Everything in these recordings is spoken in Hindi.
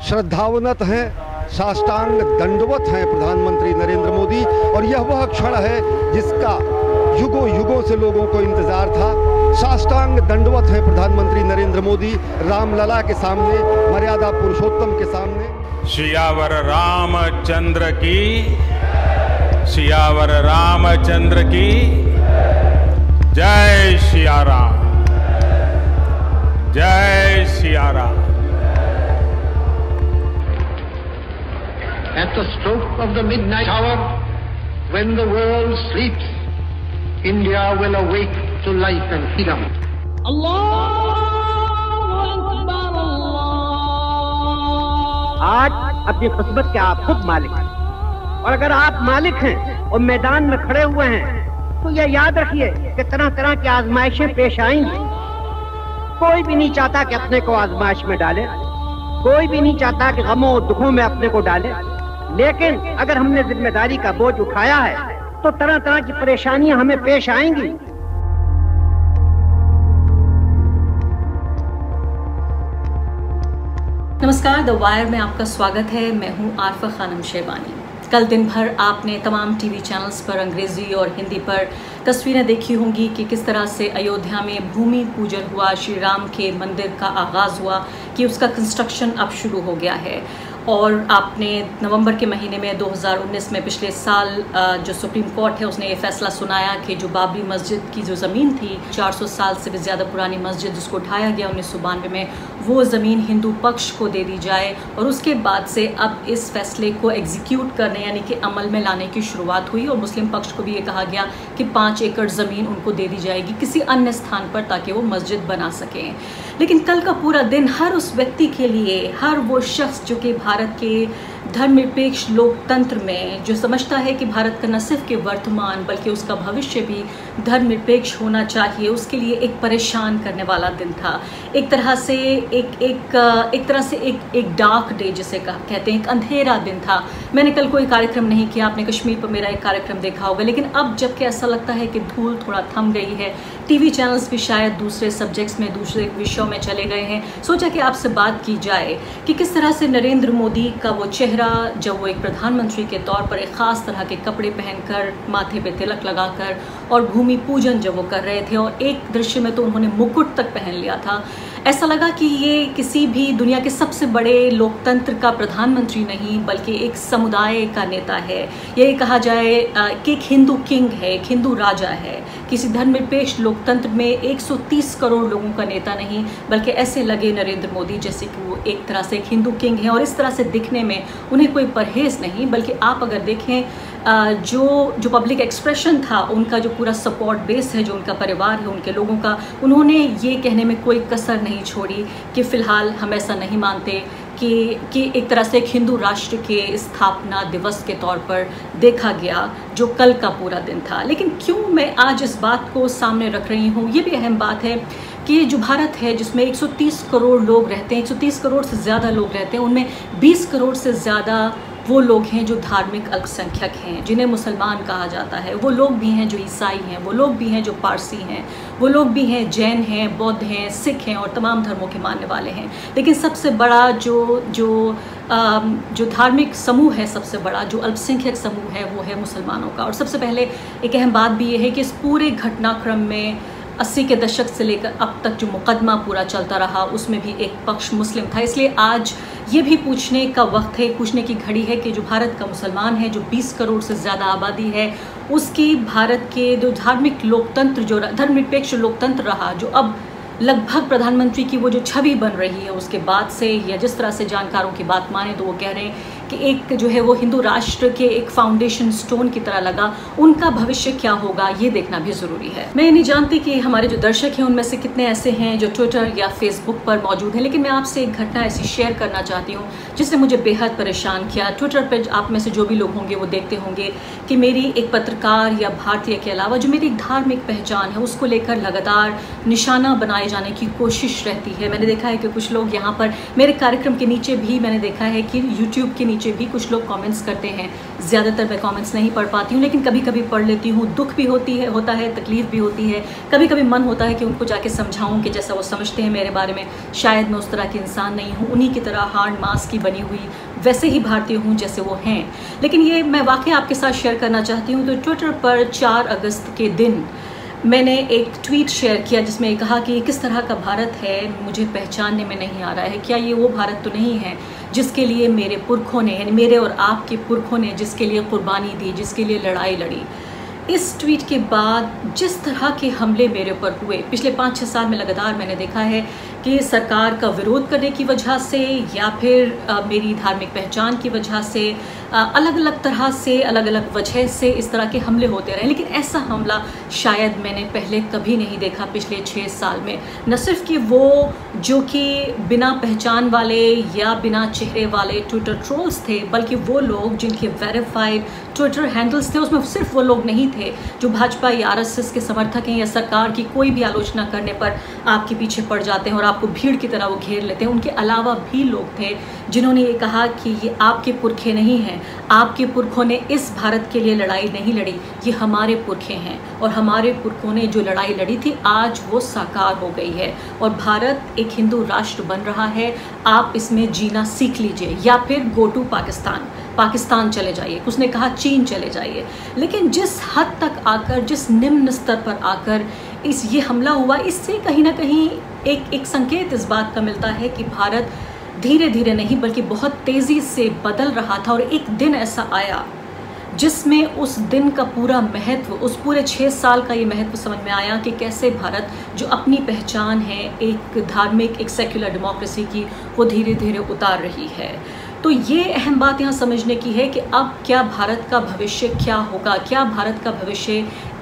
श्रद्धावनत हैं, साष्टांग दंडवत हैं प्रधानमंत्री नरेंद्र मोदी। और यह वह क्षण है जिसका युगों युगों से लोगों को इंतजार था। साष्टांग दंडवत हैं प्रधानमंत्री नरेंद्र मोदी रामलला के सामने, मर्यादा पुरुषोत्तम के सामने। सियावर रामचंद्र की, सियावर रामचंद्र की जय सिया राम, जय Siya Ram. At the stroke of the midnight hour, when the world sleeps, India will awake to life and freedom. आज अपनी किस्मत के आप खुद मालिक हैं, और अगर आप मालिक हैं और मैदान में खड़े हुए हैं तो यह याद रखिए कि तरह तरह की आजमाइशें पेश आएंगी। कोई भी नहीं चाहता कि अपने को आजमाइश में डाले, कोई भी नहीं चाहता कि गमों और दुखों में अपने को डाले, लेकिन अगर हमने जिम्मेदारी का बोझ उठाया है तो तरह तरह की परेशानियां हमें पेश आएंगी। नमस्कार, द वायर में आपका स्वागत है। मैं हूं आरफा खानम शेरवानी। कल दिन भर आपने तमाम टीवी चैनल्स पर अंग्रेजी और हिंदी पर तस्वीरें देखी होंगी कि किस तरह से अयोध्या में भूमि पूजन हुआ, श्री राम के मंदिर का आगाज़ हुआ, कि उसका कंस्ट्रक्शन अब शुरू हो गया है। और आपने नवंबर के महीने में 2019 में पिछले साल जो सुप्रीम कोर्ट है उसने ये फैसला सुनाया कि जो बाबरी मस्जिद की जो ज़मीन थी, 400 साल से भी ज़्यादा पुरानी मस्जिद जिसको उठाया गया 1992 में, वो ज़मीन हिंदू पक्ष को दे दी जाए। और उसके बाद से अब इस फैसले को एग्जीक्यूट करने यानी कि अमल में लाने की शुरुआत हुई। और मुस्लिम पक्ष को भी ये कहा गया कि 5 एकड़ ज़मीन उनको दे दी जाएगी किसी अन्य स्थान पर, ताकि वो मस्जिद बना सकें। लेकिन कल का पूरा दिन हर उस व्यक्ति के लिए, हर वो शख्स जो कि भारत के धर्मनिरपेक्ष लोकतंत्र में जो समझता है कि भारत का न सिर्फ के वर्तमान बल्कि उसका भविष्य भी धर्मनिरपेक्ष होना चाहिए, उसके लिए एक परेशान करने वाला दिन था। एक तरह से एक डार्क डे जिसे कहते हैं, एक अंधेरा दिन था। मैंने कल कोई कार्यक्रम नहीं किया, आपने कश्मीर पर मेरा एक कार्यक्रम देखा होगा, लेकिन अब जबकि ऐसा लगता है कि धूल थोड़ा थम गई है, टीवी चैनल्स भी शायद दूसरे सब्जेक्ट्स में, दूसरे विषयों में चले गए हैं, सोचा कि आपसे बात की जाए कि किस तरह से नरेंद्र मोदी का वो चेहरा, जब वो एक प्रधानमंत्री के तौर पर एक ख़ास तरह के कपड़े पहनकर, माथे पे तिलक लगाकर और भूमि पूजन जब वो कर रहे थे, और एक दृश्य में तो उन्होंने मुकुट तक पहन लिया था, ऐसा लगा कि ये किसी भी दुनिया के सबसे बड़े लोकतंत्र का प्रधानमंत्री नहीं बल्कि एक समुदाय का नेता है। ये कहा जाए कि एक हिंदू किंग है, एक हिंदू राजा है। किसी धर्मनिरपेक्ष लोकतंत्र में 130 करोड़ लोगों का नेता नहीं, बल्कि ऐसे लगे नरेंद्र मोदी जैसे कि वो एक तरह से एक हिंदू किंग है। और इस तरह से दिखने में उन्हें कोई परहेज़ नहीं, बल्कि आप अगर देखें जो पब्लिक एक्सप्रेशन था, उनका जो पूरा सपोर्ट बेस है, जो उनका परिवार है, उनके लोगों का, उन्होंने ये कहने में कोई कसर नहीं छोड़ी कि फ़िलहाल हम ऐसा नहीं मानते कि एक तरह से एक हिंदू राष्ट्र के स्थापना दिवस के तौर पर देखा गया जो कल का पूरा दिन था। लेकिन क्यों मैं आज इस बात को सामने रख रही हूँ, ये भी अहम बात है कि जो भारत है जिसमें 130 करोड़ लोग रहते हैं, 130 करोड़ से ज़्यादा लोग रहते हैं, उनमें 20 करोड़ से ज़्यादा वो लोग हैं जो धार्मिक अल्पसंख्यक हैं, जिन्हें मुसलमान कहा जाता है। वो लोग भी हैं जो ईसाई हैं, वो लोग भी हैं जो पारसी हैं, वो लोग भी हैं जैन हैं, बौद्ध हैं, सिख हैं और तमाम धर्मों के मानने वाले हैं। लेकिन सबसे बड़ा जो धार्मिक समूह है, सबसे बड़ा जो अल्पसंख्यक समूह है, वो है मुसलमानों का। और सबसे पहले एक अहम बात भी ये है कि इस पूरे घटनाक्रम में 80 के दशक से लेकर अब तक जो मुकदमा पूरा चलता रहा, उसमें भी एक पक्ष मुस्लिम था। इसलिए आज ये भी पूछने का वक्त है, पूछने की घड़ी है कि जो भारत का मुसलमान है, जो 20 करोड़ से ज़्यादा आबादी है, उसकी भारत के जो धार्मिक लोकतंत्र, जो धर्मनिरपेक्ष लोकतंत्र रहा, जो अब लगभग प्रधानमंत्री की वो जो छवि बन रही है उसके बाद से, या जिस तरह से जानकारों की बात माने तो वो कह रहे हैं कि एक जो है वो हिंदू राष्ट्र के एक फाउंडेशन स्टोन की तरह लगा, उनका भविष्य क्या होगा ये देखना भी ज़रूरी है। मैं नहीं जानती कि हमारे जो दर्शक हैं उनमें से कितने ऐसे हैं जो ट्विटर या फेसबुक पर मौजूद हैं, लेकिन मैं आपसे एक घटना ऐसी शेयर करना चाहती हूँ जिसने मुझे बेहद परेशान किया। ट्विटर पर आप में से जो भी लोग होंगे वो देखते होंगे कि मेरी एक पत्रकार या भारतीय के अलावा जो मेरी धार्मिक पहचान है उसको लेकर लगातार निशाना बनाए जाने की कोशिश रहती है। मैंने देखा है कि कुछ लोग यहाँ पर मेरे कार्यक्रम के नीचे भी, मैंने देखा है कि यूट्यूब के नीचे नीचे भी कुछ लोग कमेंट्स करते हैं। ज़्यादातर मैं कमेंट्स नहीं पढ़ पाती हूँ, लेकिन कभी कभी पढ़ लेती हूँ। दुख भी होता है, तकलीफ़ भी होती है। कभी कभी मन होता है कि उनको जाके समझाऊँ कि जैसा वो समझते हैं मेरे बारे में, शायद मैं उस तरह की इंसान नहीं हूँ, उन्हीं की तरह हार्ड मास की बनी हुई वैसे ही भारतीय हूँ जैसे वो हैं। लेकिन ये मैं वाकई आपके साथ शेयर करना चाहती हूँ। तो ट्विटर पर 4 अगस्त के दिन मैंने एक ट्वीट शेयर किया जिसमें कहा कि किस तरह का भारत है मुझे पहचानने में नहीं आ रहा है। क्या ये वो भारत तो नहीं है जिसके लिए मेरे पुरखों ने, यानी मेरे और आपके पुरखों ने जिसके लिए कुर्बानी दी, जिसके लिए लड़ाई लड़ी। इस ट्वीट के बाद जिस तरह के हमले मेरे ऊपर हुए पिछले 5-6 साल में लगातार मैंने देखा है कि सरकार का विरोध करने की वजह से या फिर मेरी धार्मिक पहचान की वजह से अलग अलग तरह से, अलग अलग वजह से इस तरह के हमले होते रहे। लेकिन ऐसा हमला शायद मैंने पहले कभी नहीं देखा पिछले 6 साल में। न सिर्फ कि वो जो कि बिना पहचान वाले या बिना चेहरे वाले ट्विटर ट्रोल्स थे, बल्कि वो लोग जिनके वेरीफाइड ट्विटर हैंडल्स थे, उसमें सिर्फ वो लोग नहीं थे जो भाजपा या आरएसएस के समर्थक हैं या सरकार की कोई भी आलोचना करने पर आपके पीछे पड़ जाते हैं और आपको भीड़ की तरह वो घेर लेते हैं। उनके अलावा भी लोग थे जिन्होंने ये कहा कि ये आपके पुरखे नहीं हैं, आपके पुरखों ने इस भारत के लिए लड़ाई नहीं लड़ी, ये हमारे पुरखे हैं और हमारे पुरखों ने जो लड़ाई लड़ी थी आज वो साकार हो गई है और भारत एक हिंदू राष्ट्र बन रहा है। आप इसमें जीना सीख लीजिए या फिर गो टू पाकिस्तान चले जाइए। उसने कहा चीन चले जाइए। लेकिन जिस हद तक आकर, जिस निम्न स्तर पर आकर ये हमला हुआ, इससे कहीं ना कहीं एक संकेत इस बात का मिलता है कि भारत धीरे धीरे नहीं बल्कि बहुत तेज़ी से बदल रहा था। और एक दिन ऐसा आया जिसमें उस दिन का पूरा महत्व, उस पूरे 6 साल का ये महत्व समझ में आया कि कैसे भारत जो अपनी पहचान है एक धार्मिक, एक सेक्युलर डेमोक्रेसी की, वो धीरे धीरे उतार रही है। तो ये अहम बात यहाँ समझने की है कि अब क्या भारत का भविष्य क्या होगा, क्या भारत का भविष्य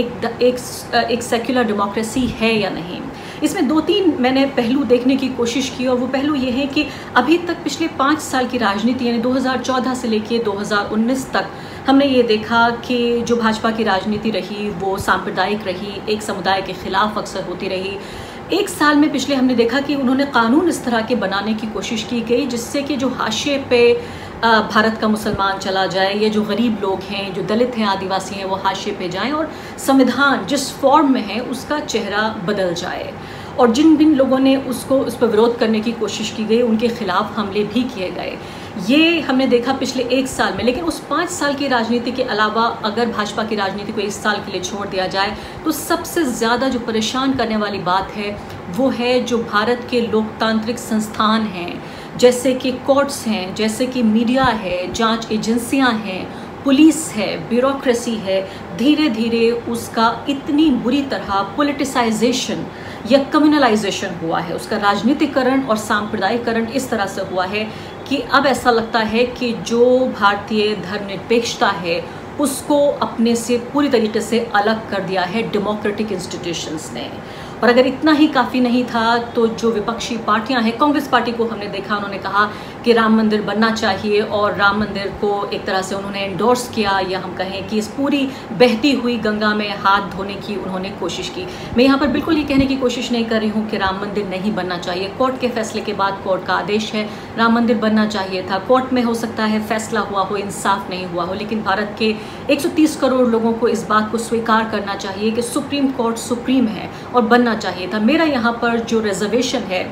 एक सेक्युलर डेमोक्रेसी है या नहीं। इसमें 2-3 मैंने पहलू देखने की कोशिश की और वो पहलू ये है कि अभी तक पिछले 5 साल की राजनीति यानी 2014 से लेके 2019 तक हमने ये देखा कि जो भाजपा की राजनीति रही वो सांप्रदायिक रही, एक समुदाय के खिलाफ अक्सर होती रही। 1 साल में पिछले हमने देखा कि उन्होंने कानून इस तरह के बनाने की कोशिश की गई जिससे कि जो हाशिए पे भारत का मुसलमान चला जाए, ये जो गरीब लोग हैं, जो दलित हैं, आदिवासी हैं, वो हाशिए पे जाएं और संविधान जिस फॉर्म में है उसका चेहरा बदल जाए। और जिन लोगों ने उस पर विरोध करने की कोशिश की गई उनके खिलाफ हमले भी किए गए। ये हमने देखा पिछले 1 साल में। लेकिन उस 5 साल की राजनीति के अलावा अगर भाजपा की राजनीति को 1 साल के लिए छोड़ दिया जाए तो सबसे ज़्यादा जो परेशान करने वाली बात है वो है जो भारत के लोकतांत्रिक संस्थान हैं, जैसे कि कोर्ट्स हैं, जैसे कि मीडिया है, जांच एजेंसियां हैं, पुलिस है, ब्यूरोक्रेसी है, धीरे धीरे उसका इतनी बुरी तरह पॉलिटिसाइजेशन या कम्युनलाइजेशन हुआ है, उसका राजनीतिकरण और सांप्रदायिकरण इस तरह से हुआ है कि अब ऐसा लगता है कि जो भारतीय धर्मनिरपेक्षता है उसको अपने से पूरी तरीके से अलग कर दिया है डेमोक्रेटिक इंस्टीट्यूशंस ने। और अगर इतना ही काफ़ी नहीं था तो जो विपक्षी पार्टियां हैं, कांग्रेस पार्टी को हमने देखा, उन्होंने कहा कि राम मंदिर बनना चाहिए और राम मंदिर को एक तरह से उन्होंने एंडोर्स किया, या हम कहें कि इस पूरी बहती हुई गंगा में हाथ धोने की उन्होंने कोशिश की। मैं यहाँ पर बिल्कुल ये कहने की कोशिश नहीं कर रही हूँ कि राम मंदिर नहीं बनना चाहिए। कोर्ट के फैसले के बाद कोर्ट का आदेश है, राम मंदिर बनना चाहिए था। कोर्ट में हो सकता है फैसला हुआ हो, इंसाफ नहीं हुआ हो, लेकिन भारत के 130 करोड़ लोगों को इस बात को स्वीकार करना चाहिए कि सुप्रीम कोर्ट सुप्रीम है और बनना चाहिए था। मेरा यहाँ पर जो रिजर्वेशन है,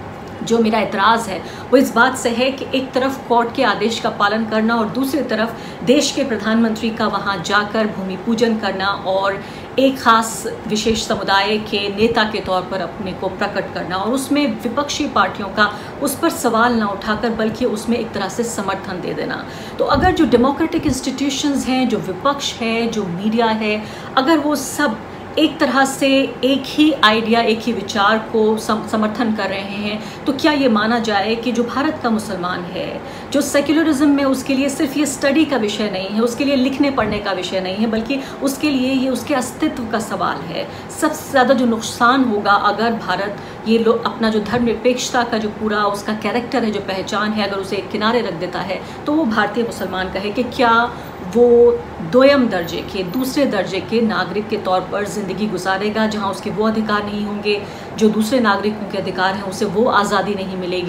जो मेरा एतराज़ है, वो इस बात से है कि एक तरफ कोर्ट के आदेश का पालन करना और दूसरी तरफ देश के प्रधानमंत्री का वहाँ जाकर भूमि पूजन करना और एक ख़ास विशेष समुदाय के नेता के तौर पर अपने को प्रकट करना, और उसमें विपक्षी पार्टियों का उस पर सवाल ना उठाकर बल्कि उसमें एक तरह से समर्थन दे देना। तो अगर जो डेमोक्रेटिक इंस्टीट्यूशंस हैं, जो विपक्ष है, जो मीडिया है, अगर वो सब एक तरह से एक ही आइडिया, एक ही विचार को समर्थन कर रहे हैं, तो क्या ये माना जाए कि जो भारत का मुसलमान है, जो सेक्युलरिज्म में, उसके लिए सिर्फ ये स्टडी का विषय नहीं है, उसके लिए लिखने पढ़ने का विषय नहीं है, बल्कि उसके लिए ये उसके अस्तित्व का सवाल है। सबसे ज़्यादा जो नुकसान होगा अगर भारत ये लोग अपना जो धर्मनिरपेक्षता का जो पूरा उसका कैरेक्टर है, जो पहचान है, अगर उसे एक किनारे रख देता है, तो वो भारतीय मुसलमान का है कि क्या वो दोयम दर्जे के, दूसरे दर्जे के नागरिक के तौर पर ज़िंदगी गुजारेगा, जहां उसके वो अधिकार नहीं होंगे जो दूसरे नागरिकों के अधिकार हैं, उसे वो आज़ादी नहीं मिलेगी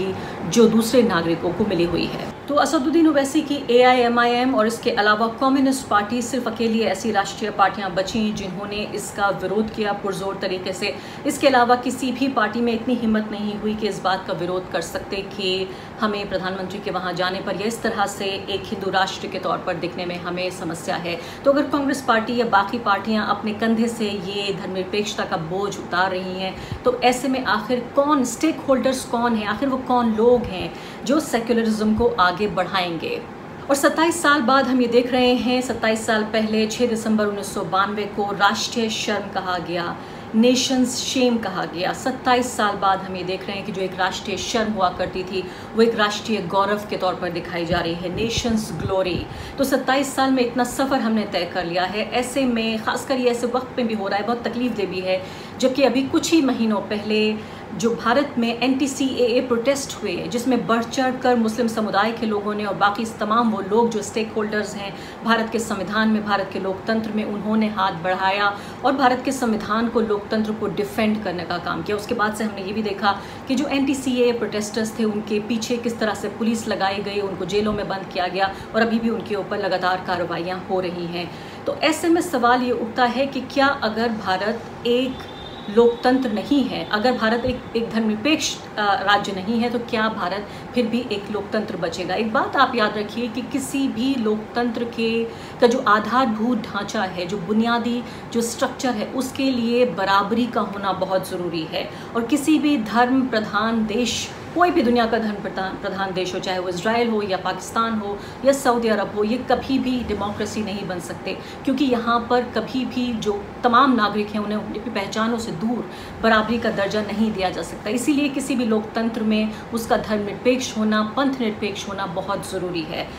जो दूसरे नागरिकों को मिली हुई है। तो असदुद्दीन ओवैसी की AIMIM और इसके अलावा कम्युनिस्ट पार्टी सिर्फ अकेली ऐसी राष्ट्रीय पार्टियां बची जिन्होंने इसका विरोध किया पुरजोर तरीके से। इसके अलावा किसी भी पार्टी में इतनी हिम्मत नहीं हुई कि इस बात का विरोध कर सकते कि हमें प्रधानमंत्री के वहां जाने पर या इस तरह से एक हिंदू राष्ट्र के तौर पर दिखने में हमें समस्या है। तो अगर कांग्रेस पार्टी या बाकी पार्टियां अपने कंधे से ये धर्मनिरपेक्षता का बोझ उतार रही हैं, तो ऐसे में आखिर कौन स्टेक होल्डर्स कौन है, आखिर वो कौन लोग हैं जो सेक्युलरिज्म को आगे बढ़ाएंगे। और 27 साल बाद हम ये देख रहे हैं, 27 साल पहले 6 दिसंबर 1992 को राष्ट्रीय शर्म कहा गया, नेशंस शेम कहा गया। 27 साल बाद हम ये देख रहे हैं कि जो एक राष्ट्रीय शर्म हुआ करती थी वो एक राष्ट्रीय गौरव के तौर पर दिखाई जा रही है, नेशंस ग्लोरी। तो 27 साल में इतना सफ़र हमने तय कर लिया है। ऐसे में खासकर ये ऐसे वक्त में भी हो रहा है, बहुत तकलीफ दे भी है, जबकि अभी कुछ ही महीनों पहले जो भारत में NTCAA प्रोटेस्ट हुए जिसमें बढ़ चढ़ कर मुस्लिम समुदाय के लोगों ने और बाकी तमाम वो लोग जो स्टेक होल्डर्स हैं भारत के संविधान में, भारत के लोकतंत्र में, उन्होंने हाथ बढ़ाया और भारत के संविधान को, लोकतंत्र को डिफेंड करने का काम किया। उसके बाद से हमने ये भी देखा कि जो NTCAA प्रोटेस्टर्स थे उनके पीछे किस तरह से पुलिस लगाई गई, उनको जेलों में बंद किया गया और अभी भी उनके ऊपर लगातार कार्रवाइयाँ हो रही हैं। तो ऐसे में सवाल ये उठता है कि क्या अगर भारत एक लोकतंत्र नहीं है, अगर भारत एक धर्मनिरपेक्ष राज्य नहीं है, तो क्या भारत फिर भी एक लोकतंत्र बचेगा? एक बात आप याद रखिए कि किसी भी लोकतंत्र का जो आधारभूत ढांचा है, जो बुनियादी जो स्ट्रक्चर है, उसके लिए बराबरी का होना बहुत ज़रूरी है। और किसी भी धर्म प्रधान देश, कोई भी दुनिया का धर्म प्रधान देश हो, चाहे वो इजराइल हो या पाकिस्तान हो या सऊदी अरब हो, ये कभी भी डेमोक्रेसी नहीं बन सकते, क्योंकि यहाँ पर कभी भी जो तमाम नागरिक हैं उन्हें उनकी पहचानों से दूर बराबरी का दर्जा नहीं दिया जा सकता। इसीलिए किसी भी लोकतंत्र में उसका धर्मनिरपेक्ष होना, पंथ निरपेक्ष होना बहुत ज़रूरी है।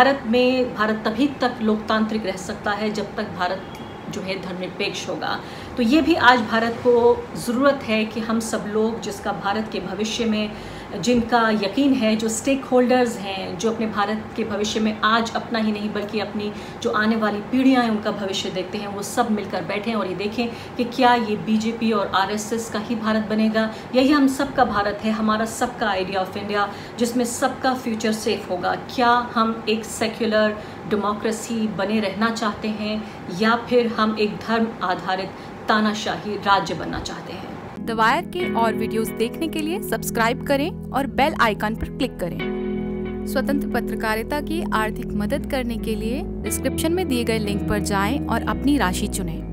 भारत तभी तक लोकतांत्रिक रह सकता है जब तक भारत जो है धर्मनिरपेक्ष होगा। तो ये भी आज भारत को ज़रूरत है कि हम सब लोग जिसका भारत के भविष्य में जिनका यकीन है, जो स्टेक होल्डर्स हैं, जो अपने भारत के भविष्य में आज अपना ही नहीं बल्कि अपनी जो आने वाली पीढ़ियां हैं उनका भविष्य देखते हैं, वो सब मिलकर बैठें और ये देखें कि क्या ये BJP और RSS का ही भारत बनेगा, यही हम सबका भारत है, हमारा सबका आइडिया ऑफ इंडिया जिसमें सबका फ्यूचर सेफ होगा। क्या हम एक सेक्युलर डेमोक्रेसी बने रहना चाहते हैं या फिर हम एक धर्म आधारित तानाशाही राज्य बनना चाहते हैं? द वायर के और वीडियोस देखने के लिए सब्सक्राइब करें और बेल आइकन पर क्लिक करें। स्वतंत्र पत्रकारिता की आर्थिक मदद करने के लिए डिस्क्रिप्शन में दिए गए लिंक पर जाएं और अपनी राशि चुनें।